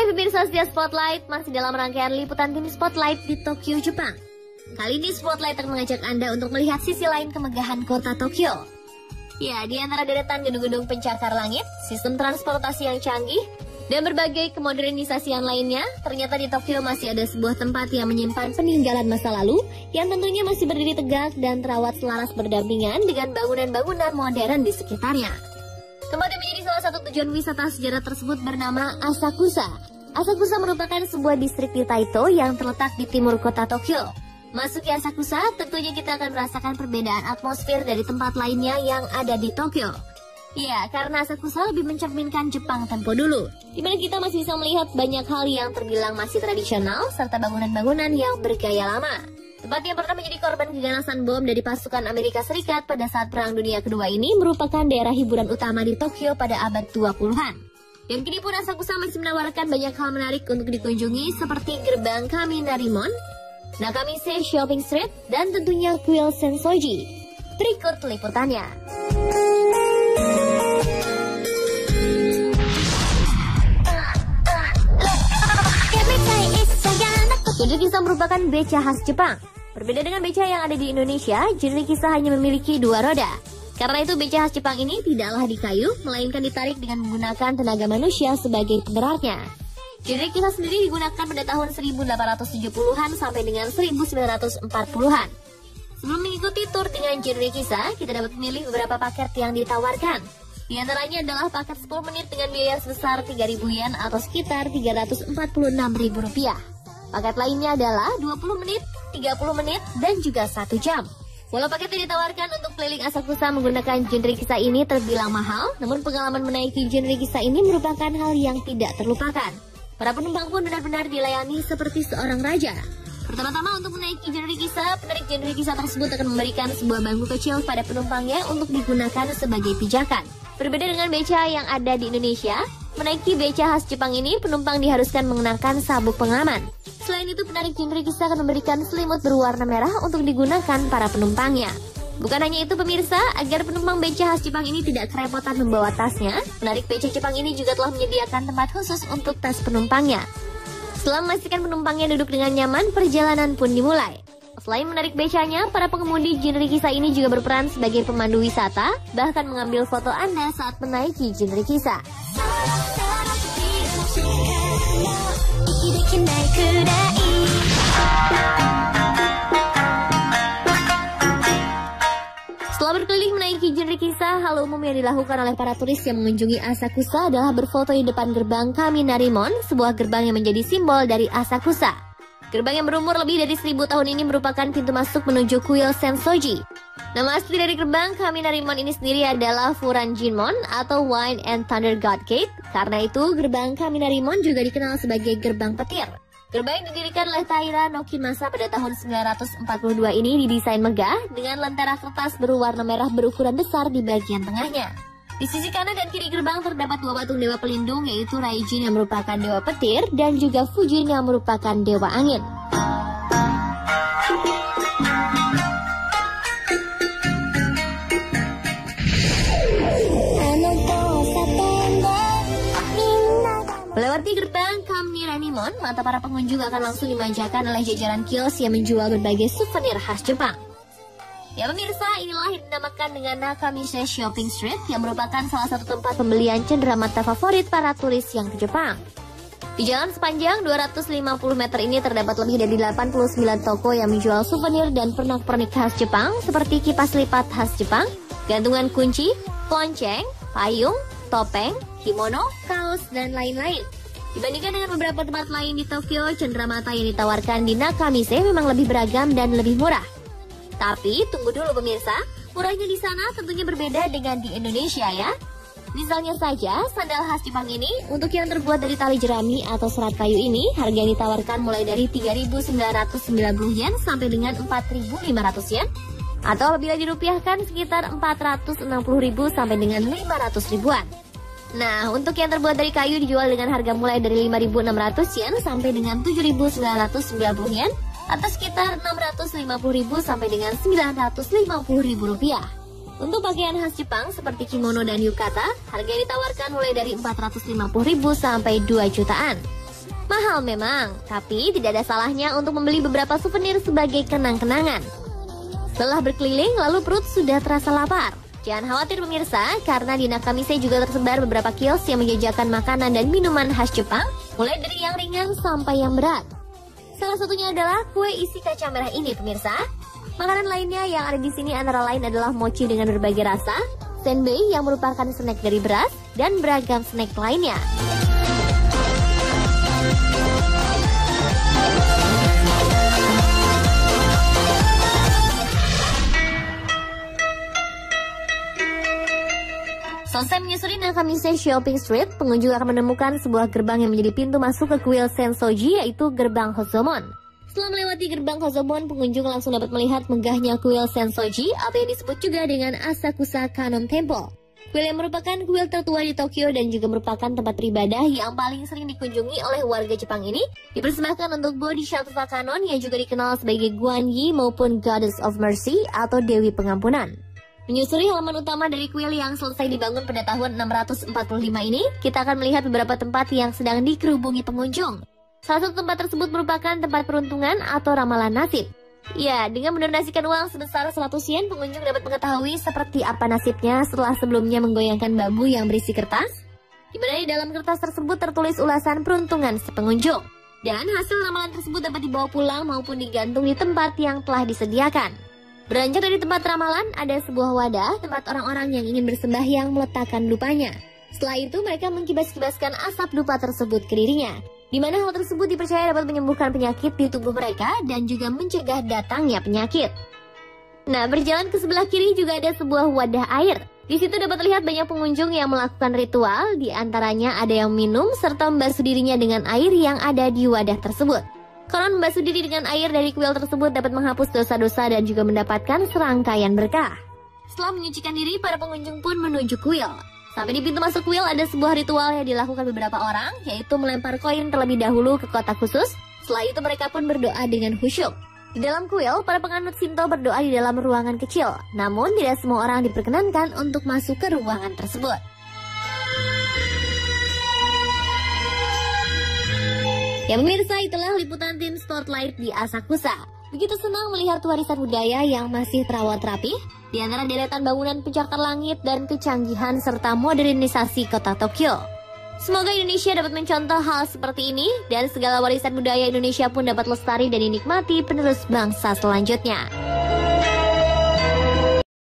pemirsa setia Spotlight, masih dalam rangkaian liputan tim Spotlight di Tokyo, Jepang. Kali ini Spotlight akan mengajak Anda untuk melihat sisi lain kemegahan kota Tokyo. Ya, di antara deretan gedung-gedung pencakar langit, sistem transportasi yang canggih, dan berbagai kemodernisasian lainnya, ternyata di Tokyo masih ada sebuah tempat yang menyimpan peninggalan masa lalu, yang tentunya masih berdiri tegak dan terawat selaras berdampingan dengan bangunan-bangunan modern di sekitarnya. Tempat yang menjadi salah satu tujuan wisata sejarah tersebut bernama Asakusa. Asakusa merupakan sebuah distrik di Taito yang terletak di timur kota Tokyo. Masuki Asakusa, tentunya kita akan merasakan perbedaan atmosfer dari tempat lainnya yang ada di Tokyo. Ya, karena Asakusa lebih mencerminkan Jepang tempo dulu, di mana kita masih bisa melihat banyak hal yang terbilang masih tradisional, serta bangunan-bangunan yang bergaya lama. Tempat yang pernah menjadi korban keganasan bom dari pasukan Amerika Serikat pada saat Perang Dunia Kedua ini merupakan daerah hiburan utama di Tokyo pada abad 20-an. Dan kini pun Asakusa masih menawarkan banyak hal menarik untuk dikunjungi seperti gerbang Kaminarimon, Nakamise Shopping Street, dan tentunya kuil Sensoji. Berikut liputannya. Genre kisah merupakan beca khas Jepang. Berbeda dengan beca yang ada di Indonesia, genre kisah hanya memiliki dua roda. Karena itu beca khas Jepang ini tidaklah di kayu, melainkan ditarik dengan menggunakan tenaga manusia sebagai penggeraknya. Genre kisah sendiri digunakan pada tahun 1870-an sampai dengan 1940-an. Sebelum mengikuti tur dengan genre kisah, kita dapat memilih beberapa paket yang ditawarkan. Di antaranya adalah paket 10 menit dengan biaya sebesar 3.000 yen atau sekitar Rp346.000. Paket lainnya adalah 20 menit, 30 menit, dan juga 1 jam. Walau paket yang ditawarkan untuk keliling Asakusa menggunakan genre kisah ini terbilang mahal, namun pengalaman menaiki genre kisah ini merupakan hal yang tidak terlupakan. Para penumpang pun benar-benar dilayani seperti seorang raja. Pertama-tama untuk menaiki genre kisah, penarik genre kisah tersebut akan memberikan sebuah bangku kecil pada penumpangnya untuk digunakan sebagai pijakan. Berbeda dengan beca yang ada di Indonesia, menaiki beca khas Jepang ini penumpang diharuskan mengenakan sabuk pengaman. Selain itu, penarik genre kisah akan memberikan selimut berwarna merah untuk digunakan para penumpangnya. Bukan hanya itu pemirsa, agar penumpang beca khas Jepang ini tidak kerepotan membawa tasnya, penarik beca Jepang ini juga telah menyediakan tempat khusus untuk tas penumpangnya. Setelah memastikan penumpangnya duduk dengan nyaman, perjalanan pun dimulai. Selain menarik becanya, para pengemudi genre kisah ini juga berperan sebagai pemandu wisata, bahkan mengambil foto Anda saat menaiki genre kisah. Setelah berkeliling menaiki genre kisah, hal umum yang dilakukan oleh para turis yang mengunjungi Asakusa adalah berfoto di depan gerbang Kaminarimon, sebuah gerbang yang menjadi simbol dari Asakusa. Gerbang yang berumur lebih dari 1000 tahun ini merupakan pintu masuk menuju kuil Sensoji. Nama asli dari gerbang Kaminarimon ini sendiri adalah Furanjinmon atau Wine and Thunder God Gate. Karena itu, gerbang Kaminarimon juga dikenal sebagai gerbang petir. Gerbang yang didirikan oleh Taira no Kimasa pada tahun 942 ini didesain megah dengan lentera kertas berwarna merah berukuran besar di bagian tengahnya. Di sisi kanan dan kiri gerbang terdapat dua patung dewa pelindung, yaitu Raijin yang merupakan dewa petir dan juga Fujin yang merupakan dewa angin. Melewati gerbang Kaminarimon, mata para pengunjung akan langsung dimanjakan oleh jajaran kios yang menjual berbagai souvenir khas Jepang. Ya pemirsa, inilah yang dinamakan dengan Nakamise Shopping Street yang merupakan salah satu tempat pembelian cenderamata favorit para turis yang ke Jepang. Di jalan sepanjang 250 meter ini terdapat lebih dari 89 toko yang menjual souvenir dan pernak-pernik khas Jepang seperti kipas lipat khas Jepang, gantungan kunci, lonceng, payung, topeng, kimono, kaos, dan lain-lain. Dibandingkan dengan beberapa tempat lain di Tokyo, cenderamata yang ditawarkan di Nakamise memang lebih beragam dan lebih murah. Tapi tunggu dulu pemirsa, murahnya di sana tentunya berbeda dengan di Indonesia ya. Misalnya saja, sandal khas Jepang ini untuk yang terbuat dari tali jerami atau serat kayu ini harga yang ditawarkan mulai dari 3.990 yen sampai dengan 4.500 yen. Atau bila dirupiahkan sekitar 460.000 sampai dengan 500 ribuan. Nah, untuk yang terbuat dari kayu dijual dengan harga mulai dari 5.600 yen sampai dengan 7.990 yen. Atau sekitar 650.000 sampai dengan 950.000 rupiah. Untuk pakaian khas Jepang seperti kimono dan yukata, harga yang ditawarkan mulai dari 450.000 sampai 2 jutaan. Mahal memang, tapi tidak ada salahnya untuk membeli beberapa souvenir sebagai kenang-kenangan. Setelah berkeliling, lalu perut sudah terasa lapar. Jangan khawatir pemirsa, karena di Nakamisei juga tersebar beberapa kios yang menjajakan makanan dan minuman khas Jepang, mulai dari yang ringan sampai yang berat. Salah satunya adalah kue isi kacang merah ini pemirsa. Makanan lainnya yang ada di sini antara lain adalah mochi dengan berbagai rasa, senbei yang merupakan snack dari beras, dan beragam snack lainnya. Selesai menyusuri Nakamisei Shopping Street, pengunjung akan menemukan sebuah gerbang yang menjadi pintu masuk ke kuil Sensoji, yaitu Gerbang Hozomon. Setelah melewati Gerbang Hozomon, pengunjung langsung dapat melihat megahnya kuil Sensoji, atau yang disebut juga dengan Asakusa Kannon Temple. Kuil yang merupakan kuil tertua di Tokyo dan juga merupakan tempat beribadah yang paling sering dikunjungi oleh warga Jepang ini, dipersembahkan untuk Bodhisattva Kannon yang juga dikenal sebagai Guan Yi maupun Goddess of Mercy atau Dewi Pengampunan. Menyusuri halaman utama dari kuil yang selesai dibangun pada tahun 645 ini, kita akan melihat beberapa tempat yang sedang dikerubungi pengunjung. Salah satu tempat tersebut merupakan tempat peruntungan atau ramalan nasib. Ya, dengan mendonasikan uang sebesar 100 yen, pengunjung dapat mengetahui seperti apa nasibnya setelah sebelumnya menggoyangkan bambu yang berisi kertas, di mana di dalam kertas tersebut tertulis ulasan peruntungan si pengunjung. Dan hasil ramalan tersebut dapat dibawa pulang maupun digantung di tempat yang telah disediakan. Beranjak dari tempat ramalan, ada sebuah wadah tempat orang-orang yang ingin bersembahyang meletakkan dupanya. Setelah itu, mereka mengkibas-kibaskan asap dupa tersebut ke dirinya, di mana hal tersebut dipercaya dapat menyembuhkan penyakit di tubuh mereka dan juga mencegah datangnya penyakit. Nah, berjalan ke sebelah kiri juga ada sebuah wadah air. Di situ dapat terlihat banyak pengunjung yang melakukan ritual, di antaranya ada yang minum serta membasuh dirinya dengan air yang ada di wadah tersebut. Konon membasuh diri dengan air dari kuil tersebut dapat menghapus dosa-dosa dan juga mendapatkan serangkaian berkah. Setelah menyucikan diri, para pengunjung pun menuju kuil. Sampai di pintu masuk kuil ada sebuah ritual yang dilakukan beberapa orang, yaitu melempar koin terlebih dahulu ke kotak khusus. Setelah itu mereka pun berdoa dengan khusyuk. Di dalam kuil, para penganut Shinto berdoa di dalam ruangan kecil. Namun tidak semua orang diperkenankan untuk masuk ke ruangan tersebut. Ya pemirsa, itulah liputan tim Spotlight di Asakusa. Begitu senang melihat warisan budaya yang masih terawat rapi, di antara deretan bangunan pencakar langit dan kecanggihan serta modernisasi kota Tokyo. Semoga Indonesia dapat mencontoh hal seperti ini, dan segala warisan budaya Indonesia pun dapat lestari dan dinikmati penerus bangsa selanjutnya.